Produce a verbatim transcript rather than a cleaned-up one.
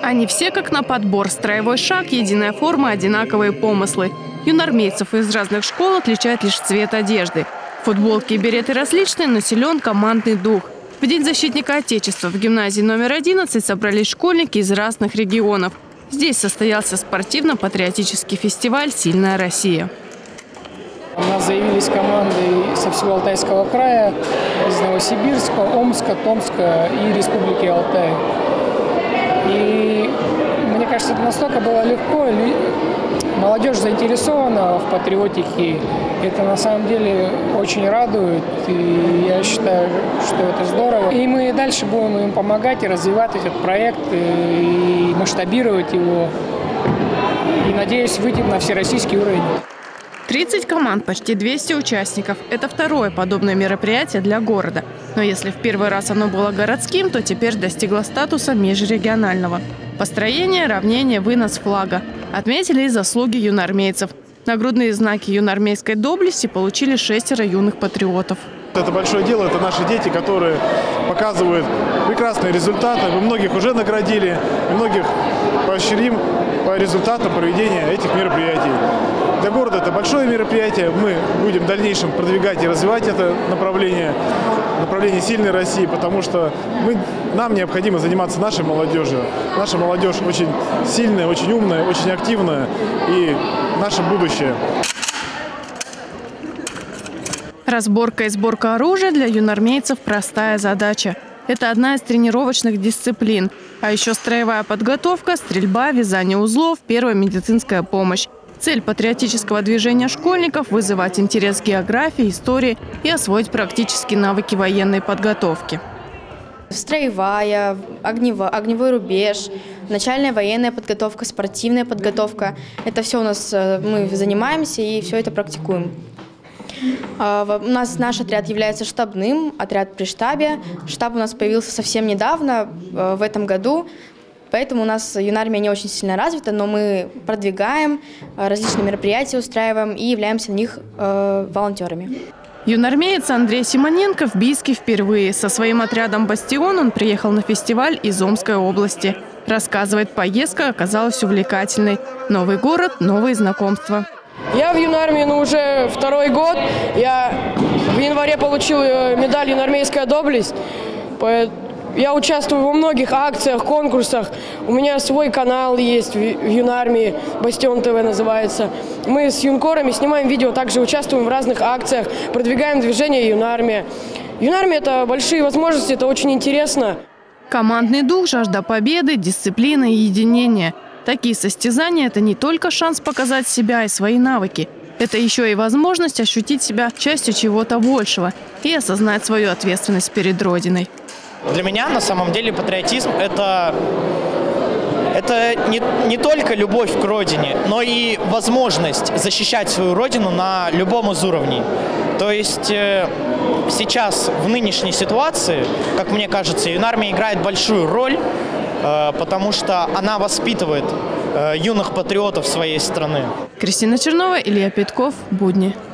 Они все как на подбор. Строевой шаг, единая форма, одинаковые помыслы. Юнармейцев из разных школ отличает лишь цвет одежды. Футболки и береты различные, но силен командный дух. В День защитника Отечества в гимназии номер одиннадцать собрались школьники из разных регионов. Здесь состоялся спортивно-патриотический фестиваль «Сильная Россия». У нас заявились команды со всего Алтайского края, из Новосибирска, Омска, Томска и Республики Алтай. И мне кажется, это настолько было легко. Молодежь заинтересована в патриотике. Это на самом деле очень радует. И я считаю, что это здорово. И мы дальше будем им помогать и развивать этот проект, и масштабировать его. И надеюсь, выйти на всероссийский уровень. тридцать команд, почти двести участников. Это второе подобное мероприятие для города. Но если в первый раз оно было городским, то теперь достигло статуса межрегионального. Построение, равнение, вынос флага. Отметили и заслуги юнармейцев. Нагрудные знаки юнармейской доблести получили шестеро юных патриотов. Это большое дело, это наши дети, которые показывают прекрасные результаты. Мы многих уже наградили, многих поощрим по результатам проведения этих мероприятий. Для города это большое мероприятие. Мы будем в дальнейшем продвигать и развивать это направление, направление сильной России, потому что мы, нам необходимо заниматься нашей молодежью. Наша молодежь очень сильная, очень умная, очень активная и наше будущее. Разборка и сборка оружия для юнармейцев – простая задача. Это одна из тренировочных дисциплин. А еще строевая подготовка, стрельба, вязание узлов, первая медицинская помощь. Цель патриотического движения школьников – вызывать интерес к географии, истории и освоить практические навыки военной подготовки. Строевая, огневой, огневой рубеж, начальная военная подготовка, спортивная подготовка. Это все у нас мы занимаемся и все это практикуем. У нас наш отряд является штабным, отряд при штабе. Штаб у нас появился совсем недавно, в этом году. Поэтому у нас юнармия не очень сильно развита, но мы продвигаем, различные мероприятия устраиваем и являемся на них э, волонтерами. Юнармеец Андрей Симоненко в Бийске впервые. Со своим отрядом «Бастион» он приехал на фестиваль из Омской области. Рассказывает, поездка оказалась увлекательной. Новый город, новые знакомства. Я в юнармии ну, уже второй год. Я в январе получил медаль «Юнармейская доблесть». Я участвую во многих акциях, конкурсах. У меня свой канал есть в юнармии, «Бастион ТВ» называется. Мы с юнкорами снимаем видео, также участвуем в разных акциях, продвигаем движение юнармия. Юнармия – это большие возможности, это очень интересно. Командный дух, жажда победы, дисциплина и единение. Такие состязания – это не только шанс показать себя и свои навыки. Это еще и возможность ощутить себя частью чего-то большего и осознать свою ответственность перед Родиной. Для меня на самом деле патриотизм – это, это не, не только любовь к родине, но и возможность защищать свою родину на любом из уровней. То есть э, сейчас в нынешней ситуации, как мне кажется, юнармия играет большую роль, э, потому что она воспитывает э, юных патриотов своей страны. Кристина Чернова, Илья Петков, «Будни».